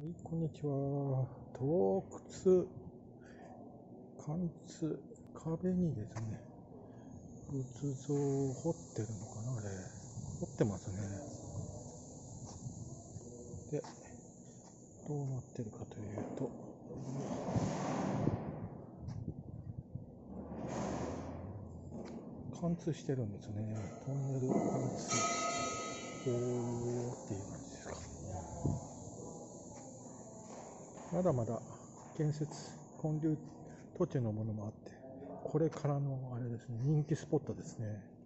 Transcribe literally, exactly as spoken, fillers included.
い、こんにちは。洞窟、貫通、壁にですね、仏像を彫ってるのかな、あれ。彫ってますね。で、どうなってるかというと、貫通してるんですね。トンネル貫通。おーっていう感じですか。まだまだ建設、建立途中のものもあって、これからのあれですね、人気スポットですね。